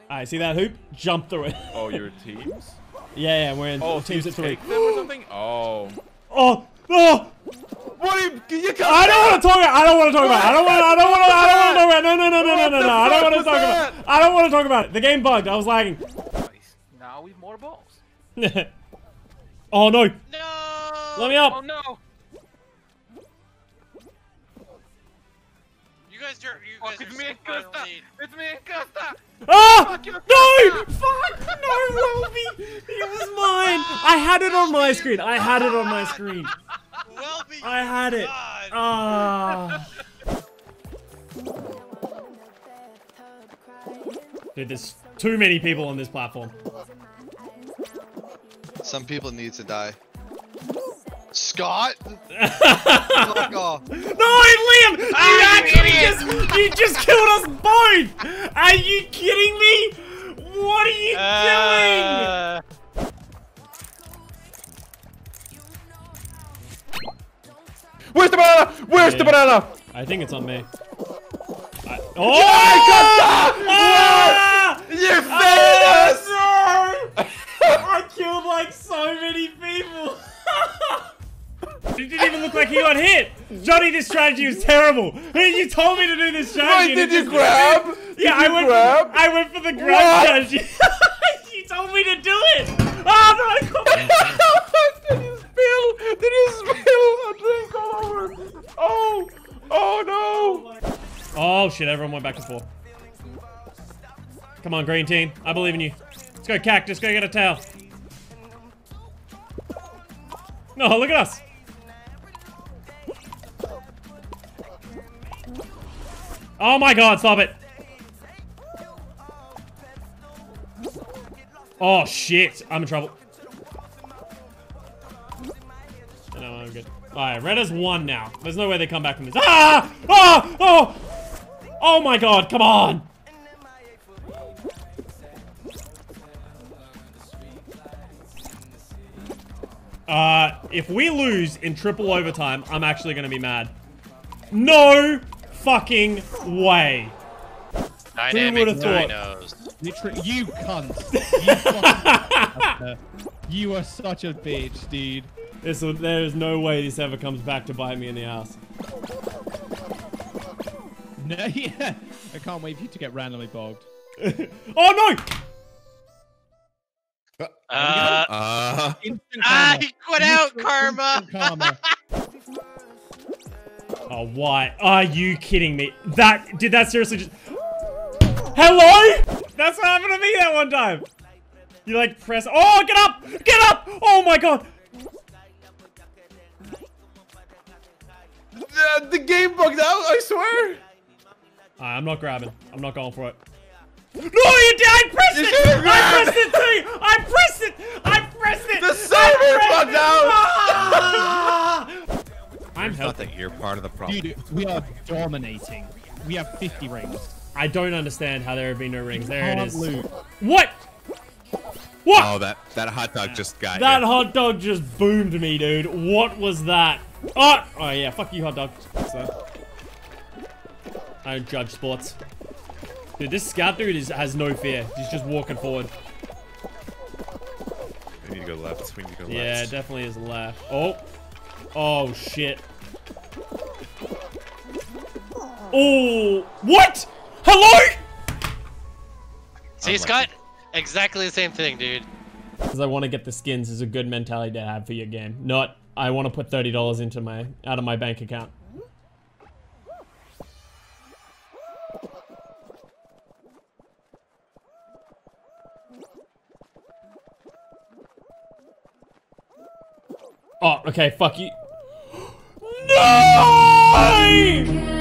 Alright, see that hoop? Jump through it. Oh, your teams? Yeah, we're in teams at 3. Take them or something? Oh. Oh! Oh! What are you can't I don't want to talk about. I don't want to talk about. I don't want to talk about. No. I don't want to talk about. I don't want to talk about it. The game bugged. I was lagging. Now we've more balls. Oh no! No! Let me up. Oh no! You guys are It's me so and far in the Costa! lead. It's me and Costa! Ah! Fuck you, No! Costa! Fuck! No, Welby! It was mine! I had it on my screen. I had it on my screen. Welby, I had it. God. Ah. Dude, there's too many people on this platform. Some people need to die. Scott? Fuck off. No, Liam! You just killed us both! Are you kidding me? What are you doing? Where's the banana? Where's the banana? I think it's on me. Ah! You failed us! No! I killed like so many people. It didn't even look like he got hit. Johnny, this strategy was terrible. You told me to do this strategy. Wait, did you grab? Yeah, I went for the grab What? strategy. You told me to do it. Oh no! Did you spill a drink all over? Oh no! Oh shit! Everyone went back to 4. Come on, green team. I believe in you. Let's go, Cactus. Go get a towel. No, look at us. Oh my god, stop it. Oh shit, I'm in trouble. No, I'm good. Alright, red has 1 now. There's no way they come back from this. Ah! Ah! Oh! Oh my god, come on! If we lose in triple overtime, I'm actually gonna be mad. No fucking way. Dynamic would've thought? dinos. Literally, you cunt. You fucking you are such a bitch, dude. There is no way this ever comes back to bite me in the ass. No, yeah. I can't wait for you to get randomly bogged. Oh no! Instant karma. He quit out, Instant Karma. karma. Oh, why? Are you kidding me? Did that seriously just... Hello? That's what happened to me that one time. You like press... Oh, get up! Get up! Oh my god! The game bugged out, I swear. I'm not grabbing. I'm not going for it. No, you did! I pressed it! I pressed it too! I pressed it! I pressed it! The server bugged out! Ah! I'm Thought helping. that you're part of the problem. Dude, we are dominating. We have 50 rings. I don't understand how there have been no rings. There it Can't is. lose. What? What? Oh, that hot dog just got That you. hot dog just boomed me, dude. What was that? Oh! Oh yeah, fuck you, hot dog. So, I don't judge sports. Dude, this scout dude has no fear. He's just walking forward. We need to go left. We need to go left. Yeah, it definitely is left. Oh. Oh, shit. Oh. What? Hello? See, Scott? Exactly the same thing, dude. Because I want to get the skins is a good mentality to have for your game. Not, I want to put $30 into out of my bank account. Oh, okay, fuck you. No!